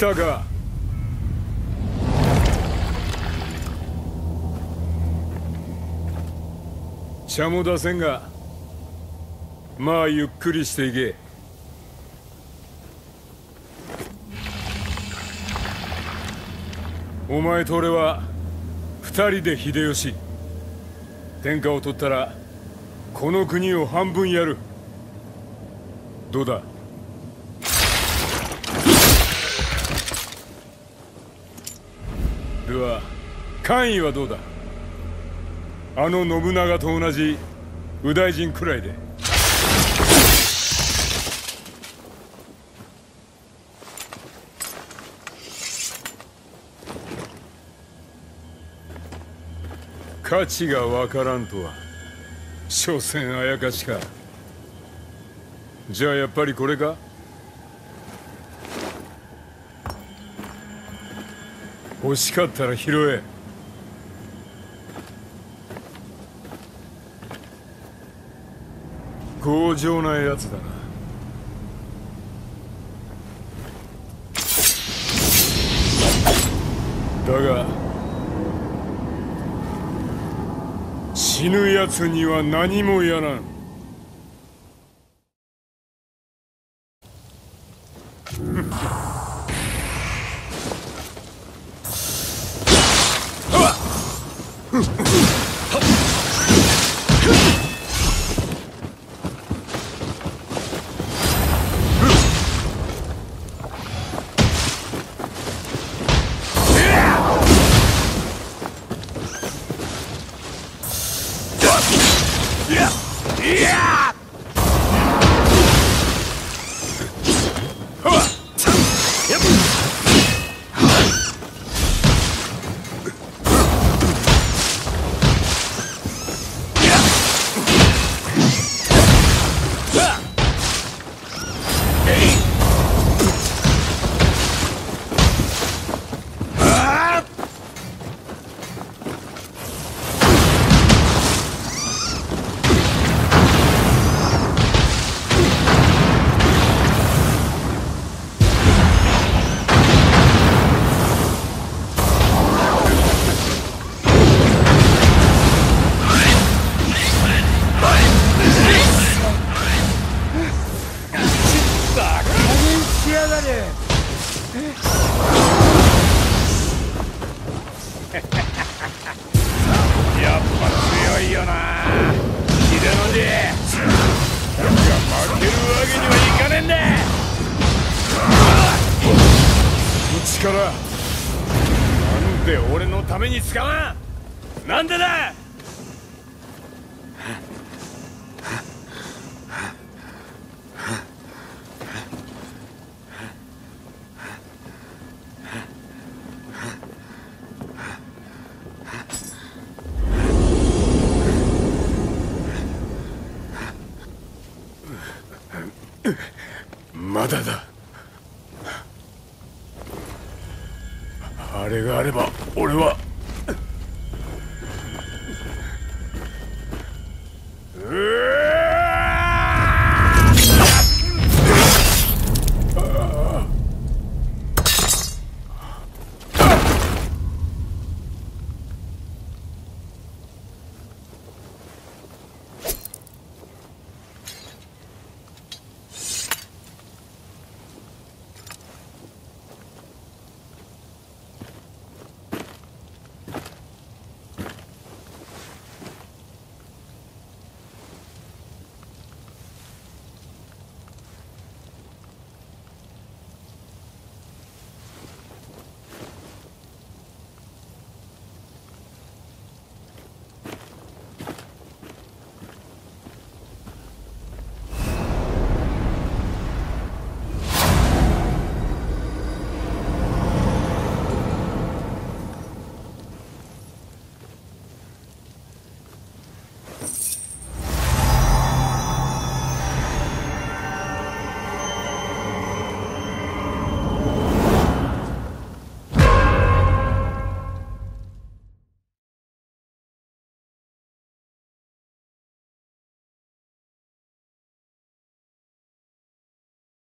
たか。茶も出せんが、まあゆっくりしていけ。お前と俺は二人で秀吉。天下を取ったらこの国を半分やる。どうだ。では官位はどうだ。あの信長と同じ右大臣くらいで。価値がわからんとは所詮あやかしか。じゃあやっぱりこれか。欲しかったら拾え。強情なやつだな。だが死ぬやつには何もやらん。なんで俺のために使わん。なんでだ。まだだ。あれがあれば俺はうわ